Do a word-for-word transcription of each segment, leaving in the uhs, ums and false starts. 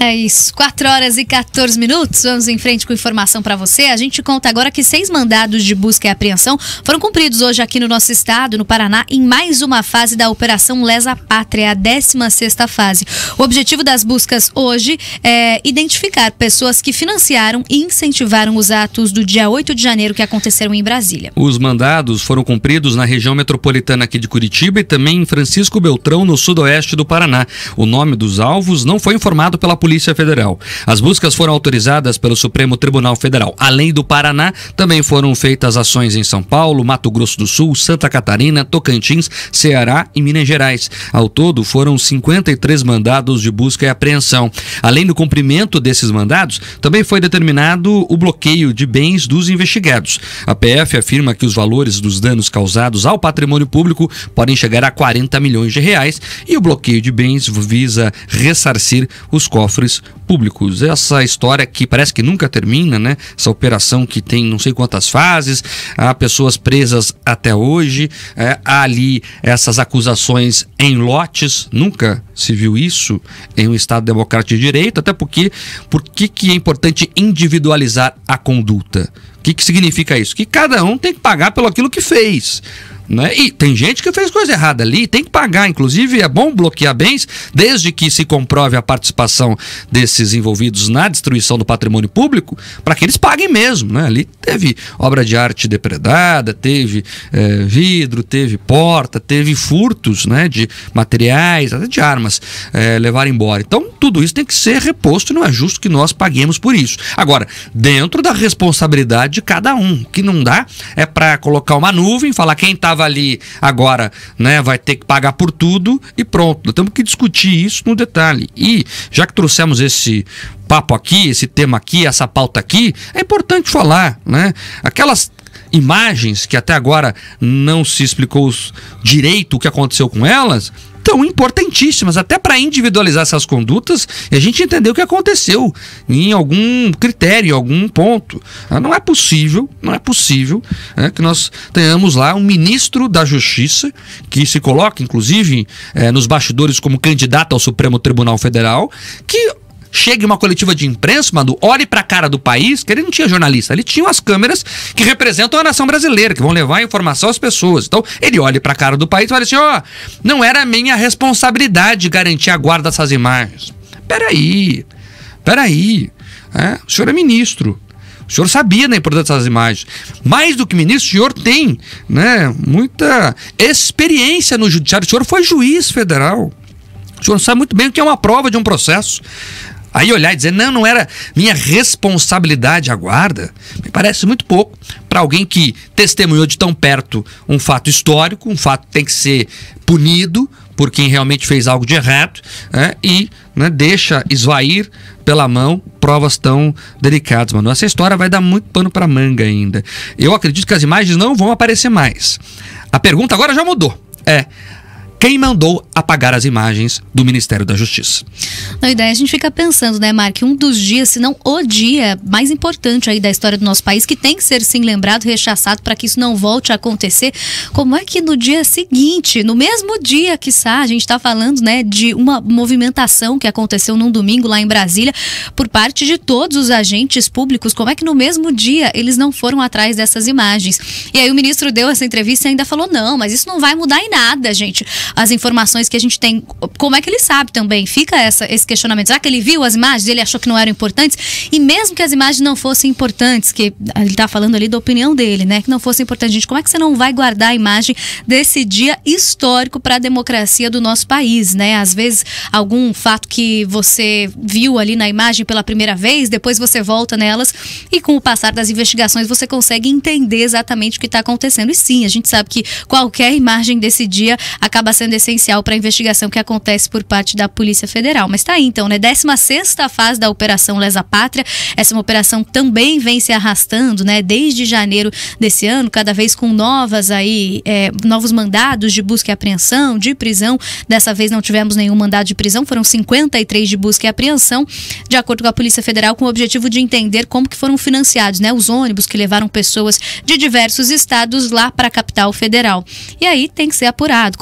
É isso, quatro horas e quatorze minutos, vamos em frente com informação para você. A gente conta agora que seis mandados de busca e apreensão foram cumpridos hoje aqui no nosso estado, no Paraná, em mais uma fase da Operação Lesa Pátria, a décima sexta fase. O objetivo das buscas hoje é identificar pessoas que financiaram e incentivaram os atos do dia oito de janeiro que aconteceram em Brasília. Os mandados foram cumpridos na região metropolitana aqui de Curitiba e também em Francisco Beltrão, no sudoeste do Paraná. O nome dos alvos não foi informado pela Polícia Federal. As buscas foram autorizadas pelo Supremo Tribunal Federal. Além do Paraná, também foram feitas ações em São Paulo, Mato Grosso do Sul, Santa Catarina, Tocantins, Ceará e Minas Gerais. Ao todo, foram cinquenta e três mandados de busca e apreensão. Além do cumprimento desses mandados, também foi determinado o bloqueio de bens dos investigados. A P F afirma que os valores dos danos causados ao patrimônio público podem chegar a quarenta milhões de reais e o bloqueio de bens visa ressarcir os cofres públicos. Essa história que parece que nunca termina, né? Essa operação que tem não sei quantas fases, há pessoas presas até hoje, é, há ali essas acusações em lotes, nunca se viu isso em um Estado democrático de direito, até porque por que que é importante individualizar a conduta? O que que significa isso? Que cada um tem que pagar pelo aquilo que fez. Né? E tem gente que fez coisa errada ali, tem que pagar. Inclusive é bom bloquear bens, desde que se comprove a participação desses envolvidos na destruição do patrimônio público, para que eles paguem mesmo, né? Ali teve obra de arte depredada, teve é, vidro, teve porta, teve furtos, né, de materiais, até de armas, é, levar embora. Então tudo isso tem que ser reposto e não é justo que nós paguemos por isso. Agora, dentro da responsabilidade de cada um, o que não dá é para colocar uma nuvem, falar quem está ali agora, né, vai ter que pagar por tudo e pronto. Nós temos que discutir isso no detalhe. E já que trouxemos esse papo aqui, esse tema aqui, essa pauta aqui, é importante falar, né? Aquelas imagens que até agora não se explicou direito o que aconteceu com elas, tão importantíssimas, até para individualizar essas condutas e a gente entender o que aconteceu em algum critério, em algum ponto. Não é possível, não é possível é, que nós tenhamos lá um ministro da Justiça que se coloca, inclusive, é, nos bastidores como candidato ao Supremo Tribunal Federal, que chegue uma coletiva de imprensa, Madu, olhe para a cara do país, que ele não tinha jornalista, ele tinha as câmeras que representam a nação brasileira, que vão levar a informação às pessoas. Então, ele olha para a cara do país e fala assim, ó, oh, não era minha responsabilidade garantir a guarda dessas imagens. Peraí, peraí, é, o senhor é ministro. O senhor sabia da importância dessas imagens. Mais do que ministro, o senhor tem, né, muita experiência no judiciário. O senhor foi juiz federal. O senhor sabe muito bem o que é uma prova de um processo. Aí olhar e dizer, não, não era minha responsabilidade a guarda, me parece muito pouco para alguém que testemunhou de tão perto um fato histórico, um fato que tem que ser punido por quem realmente fez algo de errado, né, e né, deixa esvair pela mão provas tão delicadas, mano. Essa história vai dar muito pano para manga ainda. Eu acredito que as imagens não vão aparecer mais. A pergunta agora já mudou. É... Quem mandou apagar as imagens do Ministério da Justiça? Na ideia, a gente fica pensando, né, Mark, um dos dias, se não o dia mais importante aí da história do nosso país, que tem que ser sim lembrado, rechaçado para que isso não volte a acontecer. Como é que no dia seguinte, no mesmo dia, quiçá, a gente está falando, né, de uma movimentação que aconteceu num domingo lá em Brasília, por parte de todos os agentes públicos, como é que no mesmo dia eles não foram atrás dessas imagens? E aí o ministro deu essa entrevista e ainda falou, não, mas isso não vai mudar em nada, gente. As informações que a gente tem, como é que ele sabe também? Fica essa, esse questionamento. Será que ele viu as imagens? Ele achou que não eram importantes? E mesmo que as imagens não fossem importantes, que ele está falando ali da opinião dele, né? Que não fossem importantes, gente, como é que você não vai guardar a imagem desse dia histórico para a democracia do nosso país, né? Às vezes, algum fato que você viu ali na imagem pela primeira vez, depois você volta nelas e com o passar das investigações você consegue entender exatamente o que está acontecendo. E sim, a gente sabe que qualquer imagem desse dia acaba sendo essencial para a investigação que acontece por parte da Polícia Federal. Mas tá aí então, né? décima sexta fase da Operação Lesa Pátria. Essa é uma operação também vem se arrastando, né? Desde janeiro desse ano, cada vez com novas aí, é, novos mandados de busca e apreensão, de prisão. Dessa vez não tivemos nenhum mandado de prisão, foram cinquenta e três de busca e apreensão, de acordo com a Polícia Federal, com o objetivo de entender como que foram financiados, né? Os ônibus que levaram pessoas de diversos estados lá para a capital federal. E aí tem que ser apurado, como o Marco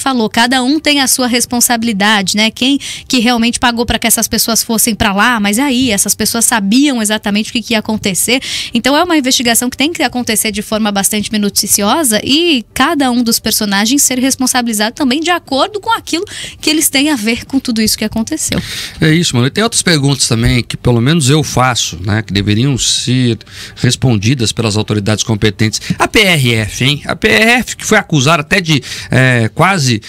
falou, cada um tem a sua responsabilidade, né? Quem que realmente pagou para que essas pessoas fossem para lá, mas aí essas pessoas sabiam exatamente o que, que ia acontecer. Então é uma investigação que tem que acontecer de forma bastante minuciosa e cada um dos personagens ser responsabilizado também de acordo com aquilo que eles têm a ver com tudo isso que aconteceu. É isso, mano. E tem outras perguntas também que pelo menos eu faço, né? Que deveriam ser respondidas pelas autoridades competentes. A P R F, hein? A P R F que foi acusada até de é, quase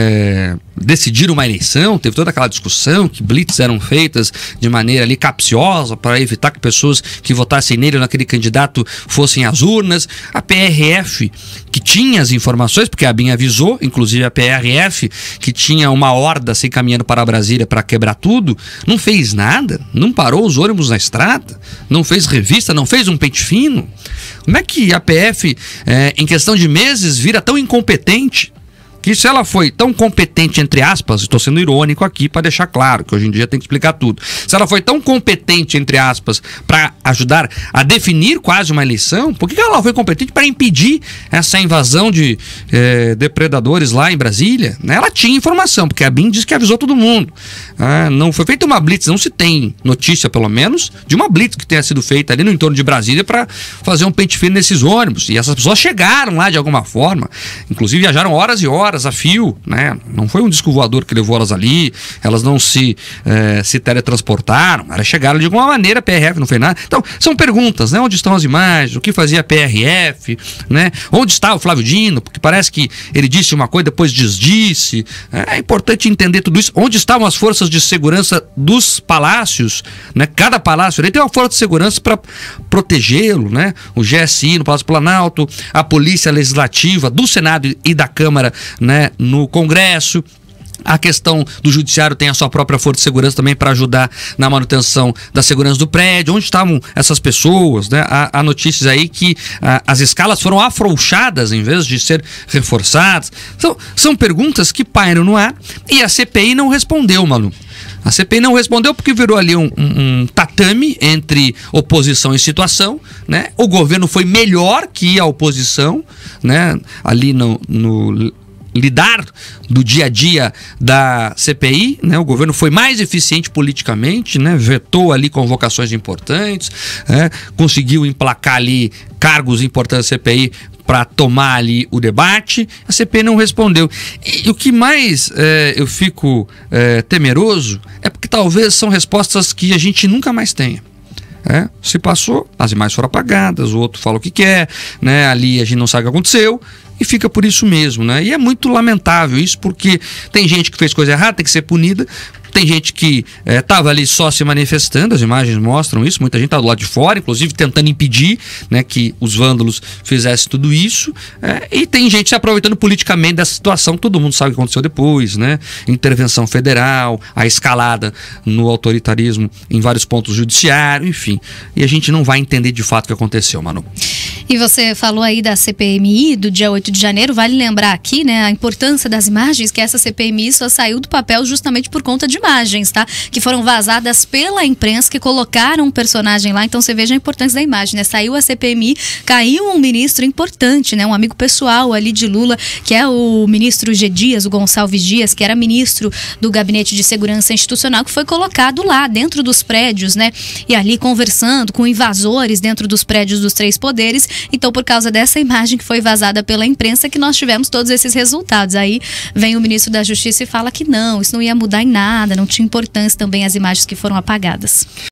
é, decidir uma eleição, teve toda aquela discussão que blitz eram feitas de maneira ali capciosa para evitar que pessoas que votassem nele ou naquele candidato fossem às urnas. A P R F que tinha as informações, porque a ABIN avisou, inclusive a P R F que tinha uma horda se encaminhando para Brasília para quebrar tudo, não fez nada, não parou os ônibus na estrada, não fez revista, não fez um pente fino. Como é que a P F, é, em questão de meses, vira tão incompetente? Que se ela foi tão competente, entre aspas, estou sendo irônico aqui para deixar claro, que hoje em dia tem que explicar tudo. Se ela foi tão competente, entre aspas, para ajudar a definir quase uma eleição, por que ela foi competente para impedir essa invasão de eh, depredadores lá em Brasília? Ela tinha informação, porque a ABIN diz que avisou todo mundo. Ah, não foi feita uma blitz, não se tem notícia, pelo menos, de uma blitz que tenha sido feita ali no entorno de Brasília para fazer um pente fino nesses ônibus. E essas pessoas chegaram lá de alguma forma, inclusive viajaram horas e horas a fio, né? Não foi um disco voador que levou elas ali, elas não se, eh, se teletransportaram, elas chegaram de alguma maneira, a P R F não fez nada. Então, são perguntas, né? Onde estão as imagens? O que fazia a P R F? Né? Onde está o Flávio Dino? Porque parece que ele disse uma coisa, depois desdisse. É importante entender tudo isso. Onde estavam as forças de segurança dos palácios? Né? Cada palácio ele tem uma força de segurança para protegê-lo, né? O G S I no Palácio Planalto, a Polícia Legislativa do Senado e da Câmara, né, no Congresso. A questão do judiciário tem a sua própria força de segurança também para ajudar na manutenção da segurança do prédio. Onde estavam essas pessoas? Né? Há, há notícias aí que ah, as escalas foram afrouxadas em vez de ser reforçadas. São, são perguntas que pairam no ar e a C P I não respondeu, Manu. A C P I não respondeu porque virou ali um, um, um tatame entre oposição e situação, né? O governo foi melhor que a oposição, né? Ali no... no lidar do dia a dia da C P I, né? O governo foi mais eficiente politicamente, né? Vetou ali convocações importantes, né? Conseguiu emplacar ali cargos importantes da C P I para tomar ali o debate. A C P I não respondeu. E, e o que mais é, eu fico é, temeroso é porque talvez são respostas que a gente nunca mais tenha. É, se passou, as imagens foram apagadas, o outro fala o que quer, né? Ali a gente não sabe o que aconteceu e fica por isso mesmo, né? E é muito lamentável isso, porque tem gente que fez coisa errada, tem que ser punida. Tem gente que estava é, ali só se manifestando, as imagens mostram isso, muita gente está do lado de fora, inclusive tentando impedir, né, que os vândalos fizessem tudo isso, é, e tem gente se aproveitando politicamente dessa situação, todo mundo sabe o que aconteceu depois, né? Intervenção federal, a escalada no autoritarismo em vários pontos do judiciário, enfim, e a gente não vai entender de fato o que aconteceu, Manu. E você falou aí da C P M I do dia oito de janeiro, vale lembrar aqui, né, a importância das imagens, que essa C P M I só saiu do papel justamente por conta de imagens, tá? Que foram vazadas pela imprensa, que colocaram um personagem lá, então você veja a importância da imagem, né? Saiu a C P M I, caiu um ministro importante, né? Um amigo pessoal ali de Lula, que é o ministro G. Dias, o Gonçalves Dias, que era ministro do Gabinete de Segurança Institucional, que foi colocado lá dentro dos prédios, né? E ali conversando com invasores dentro dos prédios dos três poderes. Então, por causa dessa imagem que foi vazada pela imprensa, que nós tivemos todos esses resultados. Aí vem o ministro da Justiça e fala que não, isso não ia mudar em nada, não tinha importância também as imagens que foram apagadas.